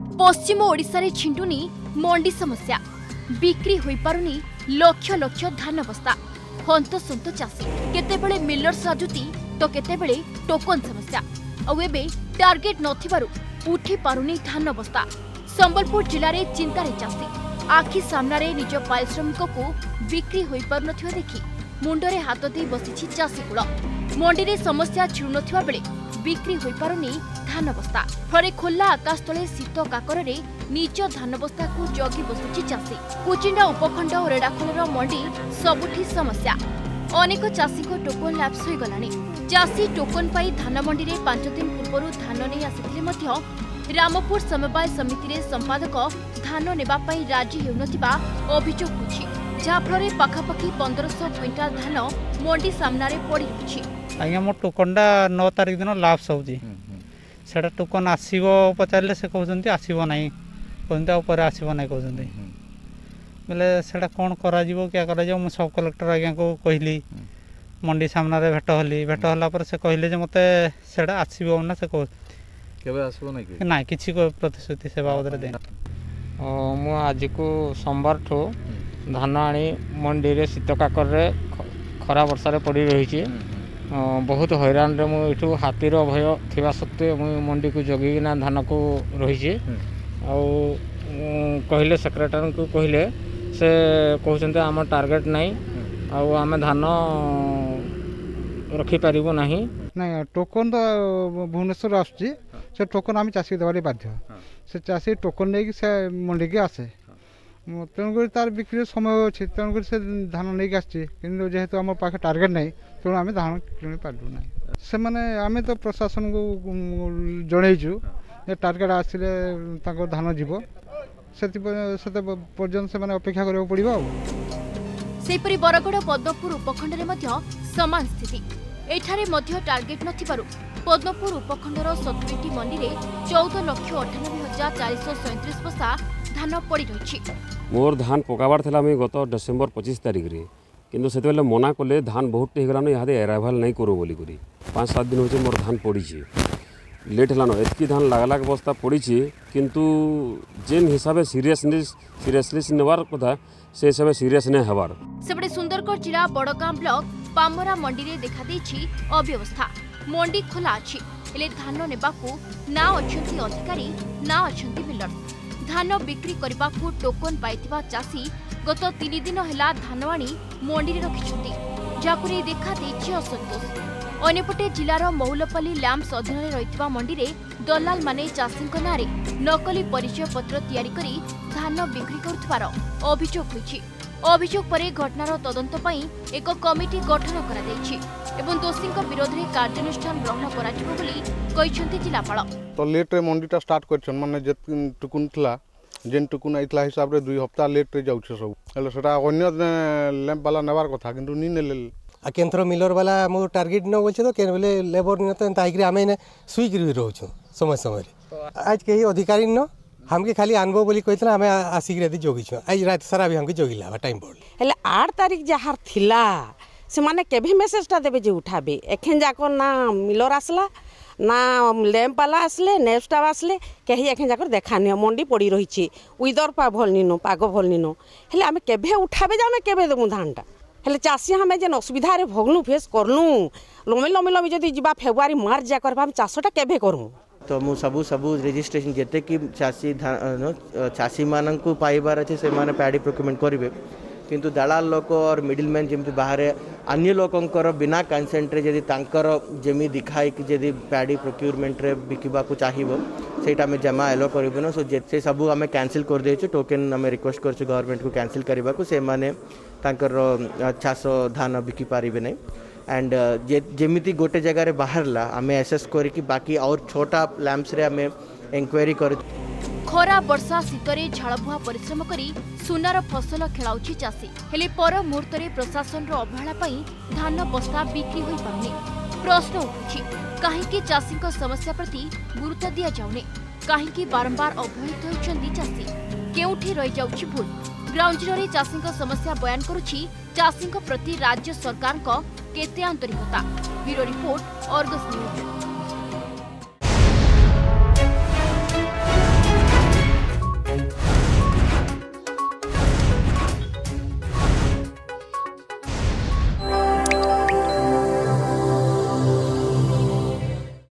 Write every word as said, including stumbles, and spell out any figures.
पश्चिम ओडिशा रे छिंटुनी मंडी समस्या बिक्री होई पारुनी लक्ष लक्ष धान बस्ता हंतसंत चाषी केतेबेले मिलर्स राजुती तो केतेबेले टोकन समस्या और एबे टार्गेट नथिबारु उठी पारुनी धान बस्ता संबलपुर जिले में चिंतार चाषी आखि सामने निज पारिश्रमिक को बिक्री होई पारु नथिबा देखि मुंडरे हाथ दे बसिछि चाषी कूल मंडी रे समस्या छिड़ु नथिबा बेले बिक्री होई पारुनी धान बस्ता फरे खोला आकाश तले शीत काकर रे निज धान बस्ता को जगी बसुछि चाषी कुचिंडा उपखंड और रेडाखोलर मंडी सबुठी समस्या अनेक चाषी को टोकन लैप्स होई गलानी चाषी टोकन पाई धान मंडी रे पांच दिन पूर्व धान नै आसिथिले मध्य रामपुर समवाय समिति रे संपादक धान नेबा पाई राजी हेउनथिबा अभियोग होछि जाफଳରେ पाखापाखि पंद्रह सौ क्विंटाल धान मंडी सामना रे पड़ी रहिछि आज्ञा मो टोकनटा नौ तारिख दिन लाप्स होउछि सेटा टोकन आसीबो पचारले से कहउछन्ती आसीबो नाही कहन्ते ऊपर आसीबो नाही कहउछन्ती बेले सेटा कोन करा जीवो क्या करा जाओ म सब कलेक्टर आज्ञा को कहली मंडी सामना रे भेट हली भेट हला पर से कहले जे मते सेटा आसीबो ना से कह केबे आसीबो नाही कि नाही किछि को प्रतिश्रुति से बाबद रे दे मु आज को सोमवार ठो धान आनी मंडी रे शीत काकर रे खरा वर्षा रे पड़ी रही छी बहुत हैरान रे मु इठू हाथीर भय थिबा सत्ते मु मंडी को जगिना धान को रही छी आ कहले सेक्रेटरी को कहले से कहउछन्ते हम टार्गेट नाही आ हम धान रखी पारिबो नाही नहीं टोकन तो भुवनेश्वर आसुची से टोकन आम चाषी देवारे बाध्य से चाषी टोकन नहीं से मंडी के आसे तेणुक तार बिक्री समय अच्छे तेणुक से धान नहीं आसची कि जेहेतु आम पाखे टार्गेट नहीं तेणु आम धान किणी पार्लु ना से मैंने आम तो प्रशासन को जनईचु टार्गेट आसिले धान जीव से पर्यटन से अपेक्षा करा पड़ो सेपरि बरगड़ पद्मपुर उपखंड में समान स्थिति एठारे मध्य टार्गेट नथिबारु पद्मपुर उपखंडर सतुरी मंडी रे चौदह लक्ष अठानबे हजार चार सौ सैंतीस बस्ता धान पड़ी रही मोर धान पकाबार था गत डिसेम्बर पच्चीस तारिख रे किंतु से मना कले धान बहुत होगलान यहाँ एराइवल नहीं करो बोली करी पाँच सात दिन हो मोर धान पड़ी लेट है एतकी धान लाग लाग बस्ता पड़ी किंतु जेन हिसाब से सीरियसनेस सीरियसनेस नेबार कथा से हिसाब से सीरियस नहीं हबार सेपटे सुंदरगढ़ जिला बड़गाम ब्लॉक पामरा मंडी रे देखा देछि अव्यवस्था मंडी खोला अछि हेले धान नेबाकू ना अछंती अधिकारी ना अछंती बिल्डर धान बिक्री करबाकू टोकन पाइतिबा चासी गत तीन दिन हेला धान आनी मंडी रे रखिछंती जाकुरी देखा देछि असंतोष अन्यपटे जिलार महुलपल्ली लैम्प्स अधीन रही मंडी रे दलाल माने चाषी नारे नकली परिचय पत्र तैयारी करी धान बिक्री करुथिबार अभियोग होइछि अभियोग परे घटनार तदंत पई एक कमिटी गठन करा दैछि एवं दोषीक विरोध रे कार्यानुष्ठान ग्रहण कराजिबो बोली कहिसंती जिलापाल तो लेट रे मंडीटा स्टार्ट करछन माने जे टुकुन थला जेन टुकुन आइतला हिसाब रे दुई हफ्ता लेट रे जाउछ सब हेले सेटा अन्य लैंप वाला नेबार कथा किंतु नी नेले आ केंद्र मिलर वाला मो टार्गेट न बोलछे तो केन बोले लेबर न तो ताइकरी आमे ने सुई करी रहउछु समय समय आज के अधिकारी न हमके खाली आनबो बोली कहितला हमें आसिक रे जोगिछु आज रात सारा भी हमके जोगिला टाइम पड़ हेले आठ तारिख जहार थिला से माने केभे मेसेजटा देबे जे उठाबे एखन जाको ना मिलर आसला ना लैंप वाला आसले नेक्स्ट आसले कहीं एखन जाकर देखानी मंडी पड़ी रही उइदर पा भल निनो पाग भल निनो हेले आमे केभे उठाबे जामे केभे देबु धानटा हेले चाषी हमें जेन असुविधा रे भोगलु फेस करलु लमे लमे लमे जदि जिबा फेब्रुआरी मार्च जा करबा हम चाषटा केभे करू तो मु सबु सबु रजिस्ट्रेशन जेते कि चाषी चाषी मानन को पाइबार अछि से माने पैडी प्रोक्यूरमेंट करिवे किंतु दलाल लोक और मिडिल मैन जमी बाहर अन्य लोकंकर बिना कंसेंट रे जदि तांकर जमी दिखाई कि जदि पैडी प्रोक्यूरमेंट रे बिकिबा को चाहिबो सेटा में जमा एलो करबो सो जेते सबु हमें कैंसिल कर देछु टोकन हमें रिक्वेस्ट करछु गवर्नमेंट को कैंसिल करबा को से माने तांकर चाष धान बिकी पारिबे नै एंड जेमिति गोटे जगह रे बाहरला हमें एसेस करी कि बाकी और छोटा लैंप्स रे हमें इंक्वायरी कर खरा वर्षा शीतरे झाड़बुहा परिश्रम करी सुनार फसल खेलाउछि चाषी हेले पर मुहूर्त रे प्रशासन रो अवहेला पई धान बस्ता बिक्री होई पाउनी प्रश्न उठुछि काहेकि चाषी को समस्या प्रति गुरुत्व दिया जाउनी काहेकि बारंबार अवहेलित होइछन्ती चाषी केउठी रहि जाउछि भूल ग्राउंड जीरो रे चाषी को समस्या बयान करुछि चाषी को प्रति राज्य सरकार को केते आंतरिकता ब्यूरो रिपोर्ट अर्गस न्यूज।